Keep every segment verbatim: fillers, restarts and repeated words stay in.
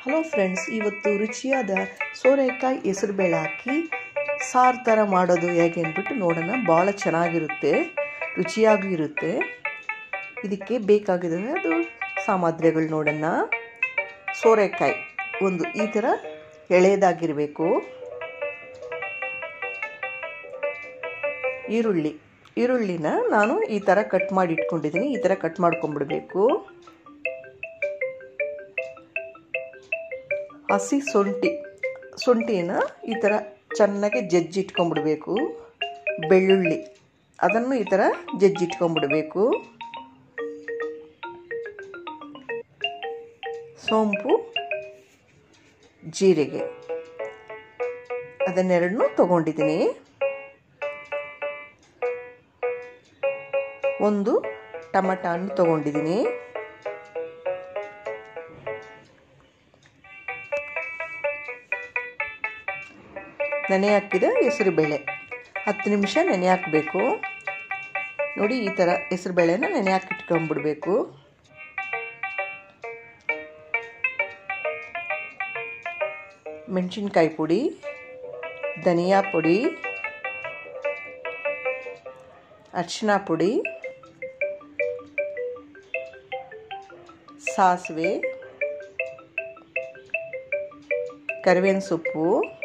Hello friends, ಇವತ್ತು ರುಚಿಯಾದ ಸೋರೆಕಾಯಿ ಹೆಸರುಬೇಳೆ ಹಾಕಿ ಸಾರು ಥರ ಮಾಡೋದು ಹೇಗೆ ಅಂದ್ಬಿಟ್ಟು ನೋಡೋಣ. ಭಾಳ ಚೆನ್ನಾಗಿರುತ್ತೆ, ರುಚಿಯಾಗೂ ಇರುತ್ತೆ. ಇದಕ್ಕೆ ಬೇಕಾಗಿದೆ ಅದು ಸಾಮಗ್ರಿಗಳು ನೋಡೋಣ. ಸೋರೆಕಾಯಿ ಒಂದು ಈ ಥರ ಎಳೆಯದಾಗಿರಬೇಕು. ಈರುಳ್ಳಿ ಈರುಳ್ಳಿನ ನಾನು ಈ ಥರ ಕಟ್ ಮಾಡಿ ಇಟ್ಕೊಂಡಿದ್ದೀನಿ. ಈ ಥರ ಕಟ್ ಮಾಡ್ಕೊಂಡ್ಬಿಡ್ಬೇಕು. ಹಸಿ ಶುಂಠಿ ಶುಂಠಿನ ಈ ಥರ ಚೆನ್ನಾಗಿ ಜಜ್ಜಿಟ್ಕೊಂಡ್ಬಿಡ್ಬೇಕು. ಬೆಳ್ಳುಳ್ಳಿ ಅದನ್ನು ಈ ಥರ ಜಜ್ಜಿಟ್ಕೊಂಡ್ಬಿಡ್ಬೇಕು. ಸೋಂಪು, ಜೀರಿಗೆ ಅದನ್ನೆರಡನ್ನೂ ತಗೊಂಡಿದ್ದೀನಿ. ಒಂದು ಟೊಮೆಟೊ ಹಣ್ಣು ತಗೊಂಡಿದ್ದೀನಿ. ನೆನೆ ಹಾಕಿದ ಹೆಸರುಬೇಳೆ ಹತ್ತು ನಿಮಿಷ ನೆನೆ ಹಾಕಬೇಕು. ನೋಡಿ, ಈ ಥರ ಹೆಸರುಬೇಳೆನ ನೆನೆ ಹಾಕಿಟ್ಕೊಂಡ್ಬಿಡ್ಬೇಕು. ಮೆಣಸಿನ್ಕಾಯಿ ಪುಡಿ, ಧನಿಯಾ ಪುಡಿ, ಅರಿಶಿನ ಪುಡಿ, ಸಾಸಿವೆ, ಕರಿಬೇವಿನ ಸೊಪ್ಪು,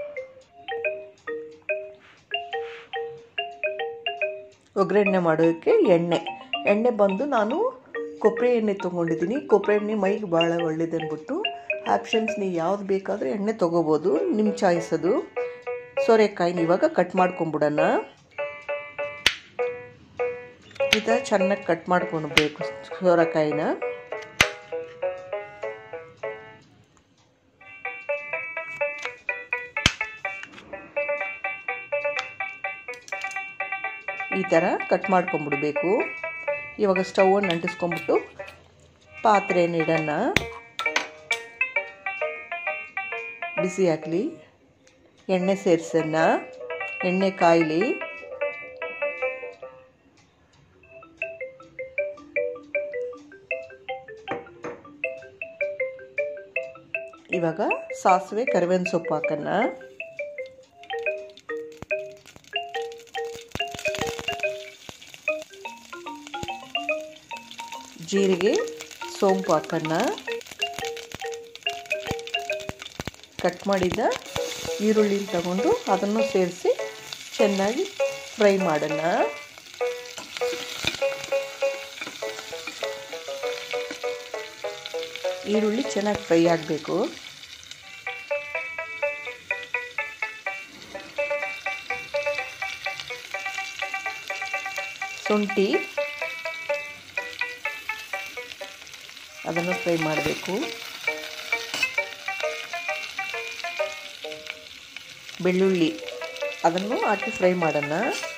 ಒಗ್ಗರಣೆ ಮಾಡೋದಕ್ಕೆ ಎಣ್ಣೆ ಎಣ್ಣೆ ಬಂದು ನಾನು ಕೊಬ್ಬರಿ ಎಣ್ಣೆ ತೊಗೊಂಡಿದ್ದೀನಿ. ಕೊಬ್ಬರಿ ಎಣ್ಣೆ ಮೈಗೆ ಭಾಳ ಒಳ್ಳೇದು ಅಂದ್ಬಿಟ್ಟು ಆಪ್ಷನ್ಸ್ ನೀವು ಯಾವ್ದು ಬೇಕಾದರೂ ಎಣ್ಣೆ ತೊಗೋಬೋದು, ನಿಮ್ಮ ಚಾಯ್ಸ್ ಅದು. ಸೋರೆಕಾಯಿನ ಇವಾಗ ಕಟ್ ಮಾಡ್ಕೊಂಬಿಡೋಣ. ಈ ಥರ ಚೆನ್ನಾಗಿ ಕಟ್ ಮಾಡ್ಕೊಳ್ಬೇಕು ಸೋರೆಕಾಯಿನ. ಈ ಥರ ಕಟ್ ಮಾಡ್ಕೊಂಬಿಡ್ಬೇಕು. ಇವಾಗ ಸ್ಟವನ್ನು ಅಂಟಿಸ್ಕೊಂಬಿಟ್ಟು ಪಾತ್ರೆನ ಇಡೋಣ. ಬಿಸಿ ಹಾಕಲಿ, ಎಣ್ಣೆ ಸೇರಿಸೋಣ. ಎಣ್ಣೆ ಕಾಯಲಿ. ಇವಾಗ ಸಾಸಿವೆ, ಕರಿಬೇವಿನ ಸೊಪ್ಪು ಹಾಕೋಣ. ಜೀರಿಗೆ, ಸೋಂಪು ಹಾಕೋಣ. ಕಟ್ ಮಾಡಿದ ಈರುಳ್ಳಿನ ತಗೊಂಡು ಅದನ್ನು ಸೇರಿಸಿ ಚೆನ್ನಾಗಿ ಫ್ರೈ ಮಾಡೋಣ. ಈರುಳ್ಳಿ ಚೆನ್ನಾಗಿ ಫ್ರೈ ಆಗಬೇಕು. ಶುಂಠಿ ಅದನ್ನು ಫ್ರೈ ಮಾಡಬೇಕು. ಬೆಳ್ಳುಳ್ಳಿ ಅದನ್ನು ಹಾಕಿ ಫ್ರೈ ಮಾಡೋಣ.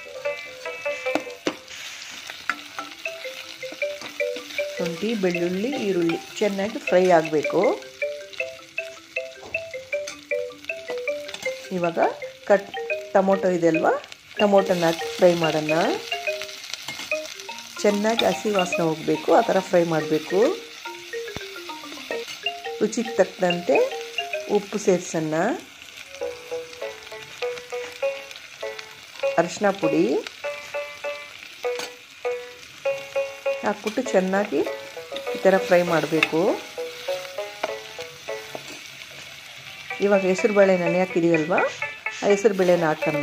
ಶುಂಠಿ, ಬೆಳ್ಳುಳ್ಳಿ, ಈರುಳ್ಳಿ ಚೆನ್ನಾಗಿ ಫ್ರೈ ಆಗಬೇಕು. ಇವಾಗ ಕಟ್ ಟೊಮೊಟೊ ಇದೆ ಅಲ್ವಾ, ಟೊಮೊಟೊನ ಹಾಕಿ ಫ್ರೈ ಮಾಡೋಣ. ಚೆನ್ನಾಗಿ ಹಸಿ ವಾಸನೆ ಹೋಗಬೇಕು, ಆ ಥರ ಫ್ರೈ ಮಾಡಬೇಕು. ರುಚಿಗೆ ತಕ್ಕಂತೆ ಉಪ್ಪು ಸೇರಿಸೋಣ. ಅರಿಶಿನ ಪುಡಿ ಹಾಕ್ಬಿಟ್ಟು ಚೆನ್ನಾಗಿ ಈ ಥರ ಫ್ರೈ ಮಾಡಬೇಕು. ಇವಾಗ ಹೆಸರುಬೇಳೆ ನೆನೆ ಹಾಕಿದೀವಲ್ವ, ಆ ಹೆಸರುಬೇಳೆನ ಹಾಕೋಣ.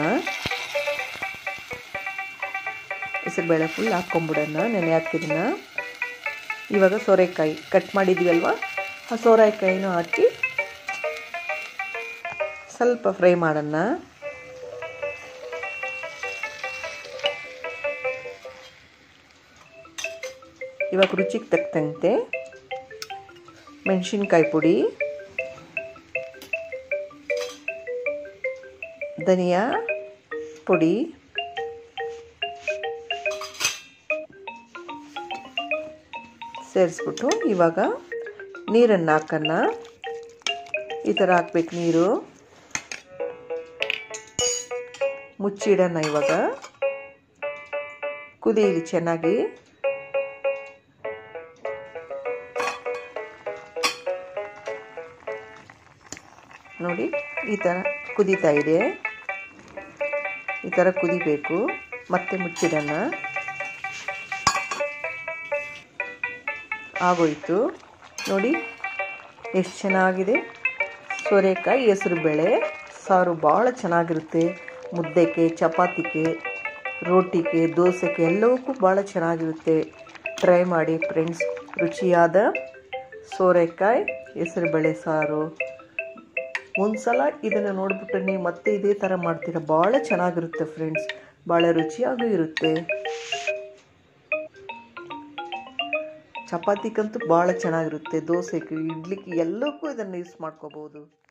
ಹೆಸರುಬೇಳೆ ಫುಲ್ ಹಾಕ್ಕೊಂಬಿಡೋಣ, ನೆನೆ ಹಾಕಿದನ್ನ. ಇವಾಗ ಸೋರೆಕಾಯಿ ಕಟ್ ಮಾಡಿದ್ದೀವಲ್ವ, ಆ ಸೋರೆಕಾಯಿನೂ ಹಾಕಿ ಸ್ವಲ್ಪ ಫ್ರೈ ಮಾಡೋಣ. ಇವಾಗ ರುಚಿಗೆ ತಕ್ಕಂತೆ ಮೆಣಸಿನ್ಕಾಯಿ ಪುಡಿ, ಧನಿಯಾ ಪುಡಿ, ಸೇರಿಸ್ಬಿಟ್ಟು ಇವಾಗ ನೀರನ್ನು ಹಾಕೋಣ. ಈ ಥರ ಹಾಕ್ಬೇಕು ನೀರು. ಮುಚ್ಚಿಡೋಣ. ಇವಾಗ ಕುದೀಲಿ ಚೆನ್ನಾಗಿ. ನೋಡಿ ಈ ಥರ ಕುದೀತಾ ಇದೆ. ಈ ಥರ ಕುದಿಬೇಕು. ಮತ್ತೆ ಮುಚ್ಚಿಡೋಣ. ಆಗೋಯ್ತು ನೋಡಿ ಎಷ್ಟು ಚೆನ್ನಾಗಿದೆ. ಸೋರೆಕಾಯಿ ಹೆಸರುಬೇಳೆ ಸಾರು ಭಾಳ ಚೆನ್ನಾಗಿರುತ್ತೆ. ಮುದ್ದೆಗೆ, ಚಪಾತಿಗೆ, ರೋಟಿಗೆ, ದೋಸೆಗೆ ಎಲ್ಲವಕ್ಕೂ ಭಾಳ ಚೆನ್ನಾಗಿರುತ್ತೆ. ಟ್ರೈ ಮಾಡಿ ಫ್ರೆಂಡ್ಸ್. ರುಚಿಯಾದ ಸೋರೆಕಾಯಿ ಹೆಸರುಬೇಳೆ ಸಾರು. ಒಂದು ಸಲ ಇದನ್ನು ನೋಡಿಬಿಟ್ಟು ನೀವು ಮತ್ತೆ ಇದೇ ಥರ ಮಾಡ್ತೀರ. ಭಾಳ ಚೆನ್ನಾಗಿರುತ್ತೆ ಫ್ರೆಂಡ್ಸ್. ಭಾಳ ರುಚಿಯಾಗೂ ಇರುತ್ತೆ. ಚಪಾತಿಗಂತೂ ಭಾಳ ಚೆನ್ನಾಗಿರುತ್ತೆ. ದೋಸೆಗೆ, ಇಡ್ಲಿಗೆ ಎಲ್ಲಕ್ಕೂ ಇದನ್ನು ಯೂಸ್ ಮಾಡ್ಕೋಬೋದು.